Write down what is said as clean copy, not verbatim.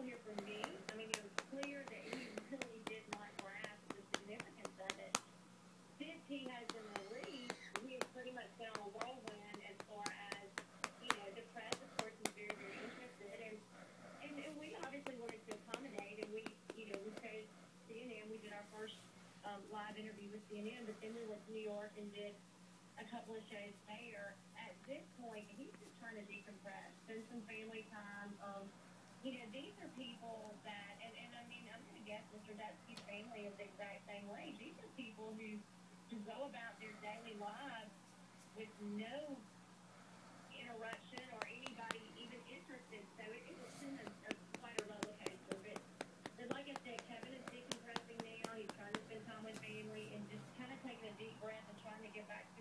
here from me. I mean, it was clear that he really did not grasp the significance of it. Since he has been released, he has pretty much been on a whirlwind as far as, the press, of course, is very, very interested. And we obviously wanted to accommodate, and we chose CNN. We did our first live interview with CNN, but then we went to New York and did a couple of shows there. At this point, he's just trying to decompress, spend some family time. These are people that, and I mean, I'm going to guess Mr. Dutski's family is the exact same way. These are people who go about their daily lives with no interruption or anybody even interested. So it was been quite a roller coaster. But like I said, Kevin is decompressing now. He's trying to spend time with family and just kind of taking a deep breath and trying to get back